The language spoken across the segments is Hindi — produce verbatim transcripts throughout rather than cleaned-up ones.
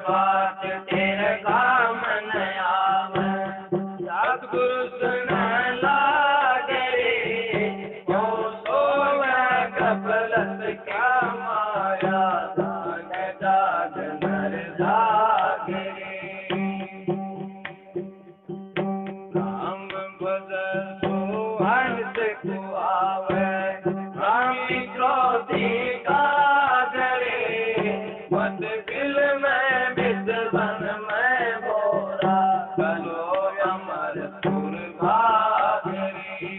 बात तेरे काम न आवे सतगुरु सुन लागे रे क्यों सोवे गफलत क्या माया जाग जाग नर जागे राम भज सुहंस को आवे रामी क्रोधी का करे मत बिल में विद्वन में बोरा कलो अमर सुर भागरी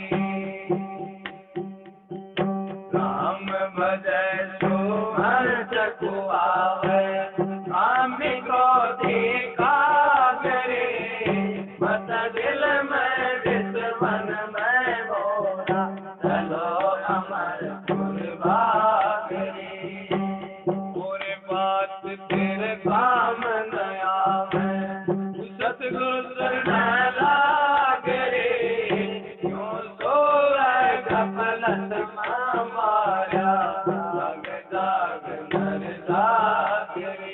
राम भज सुहंस को आवे रामी क्रोधी का करे मत दिल में विद्वन में बोरा चलो अमर सुर भागरी पूरे बात तेरे काम न आवे सतगुरु शरण लागे रे क्यों सोए गफलत में माया जाग जाग नर जागरी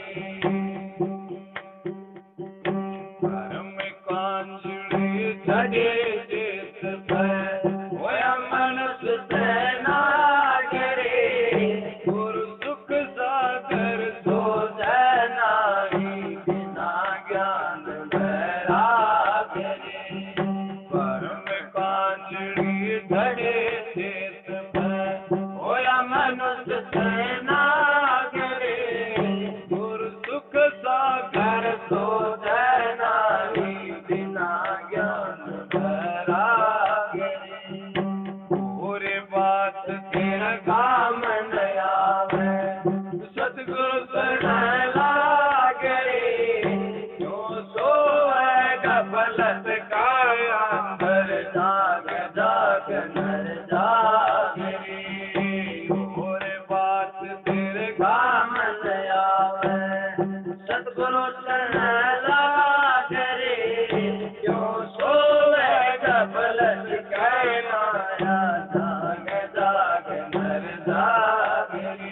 कर्म कांजड़ी झड़े चित पे होया मनुष्य सेना गिरे गुरु सुख सागर सो जैनाई बिना ज्ञान वैराग्य रे कर्म कांजड़ी झड़े चित पे होया मनुष्य सेना गिरे गुरु सुख सागर सो जैनाई बिना ज्ञान वैराग्य रे पूरे बात तेरा काम न आवे सतगुरु शरण लागे रे क्यों सोए गफलत का अंदर जाग जाग नर जागे रे पूरे बात तेरे काम न आवे सतगुरु शरण लागे रे क्यों सोए गफलत का माया जाग जाग नर जागरी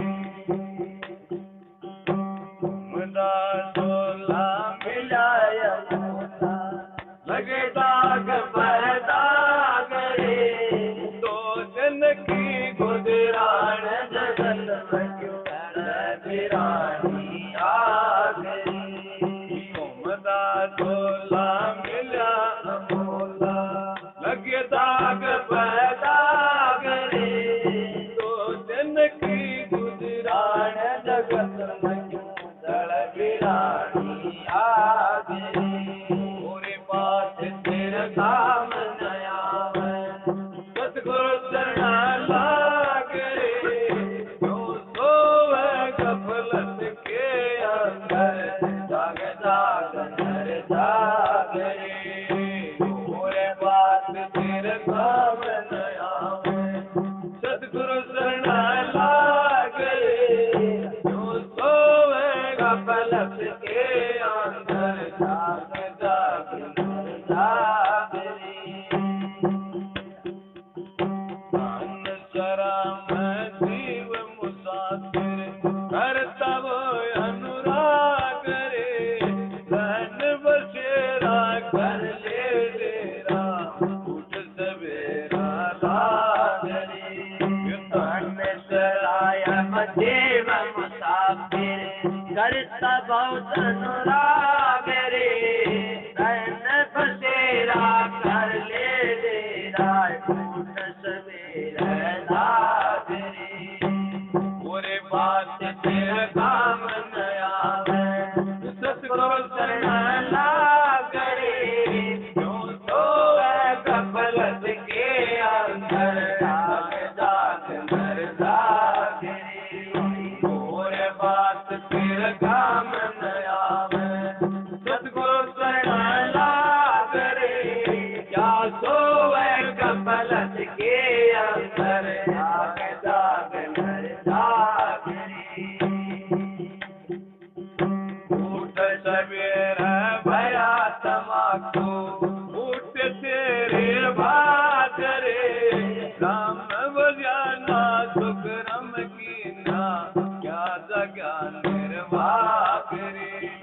मुदा सोला मिलाया मोला लगे दाग पैदा करे दो दिन की गुजरान जगत में क्यों बिरानी आ गई मुदा सोला मिला मोला लगे दाग पैदा करे दो दिन की गुजरान जगत में जड़ बिरानी आ गई पूरी बात तेरे काम न आवे सतगुरु शरण लागे रे क्यों सोए गफलत के अंदर जाग जाग नर जागे पूरे बात तेरे काम न आवे सतगुरु शरण लागे क्यों सोए गफलत के अंदर जाग जाग नर जागे मन शराम जीव मुसाफिर करता वो अनुराग रे धन बसेरा कर ले डेरा उठ सवेरा लागरी धन शराम जीव मुसाफिर करता बहुत अनुराग रे धन बसेरा कर ले डेरा उठ सवेरा लागरी पूरे बात तेरे काम न आवे सतगुरु शरण लागे रे क्यों सोए गफलत के अंदर जाग जाग नर जागे पूरे बात तेरे काम न आवे सतगुरु शरण लागे रे क्या सोए गफलत के अंदर जाग जाग नर जागे उठ सवेरा भया तमाकू उठ तेरे बात रे राम बजाना सुख रम की ना क्या जगा निर्वाह करे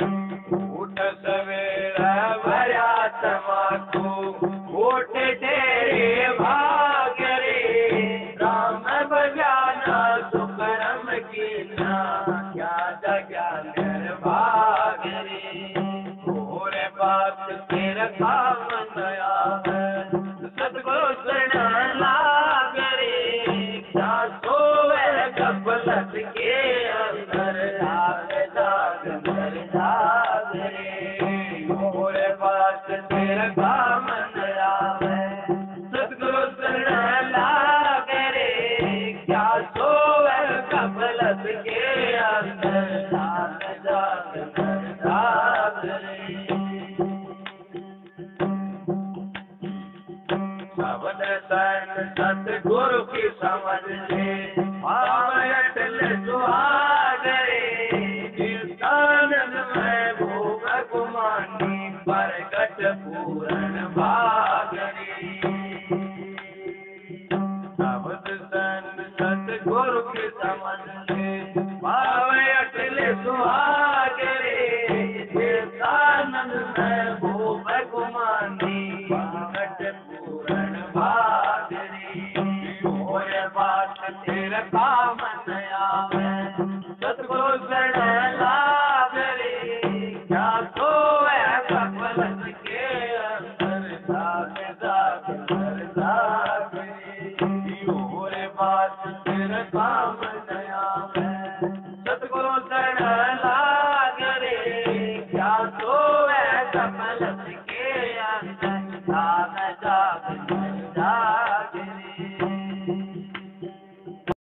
समझ ले भाव अटल सुहागरे आनंद में भोग गुमानी प्रकट पूर्ण भागरी शब्द सन सतगुरु के समझ ले भाव अटल सुहागरे आनंद में भोग गुमानी प्रकट पूर्ण भागरी होय बात तेरा काम न आवे सतगुरु शरण लागरे क्या तो है सफल के अंदर जाग जाग कर जागरे होय बात तेरा काम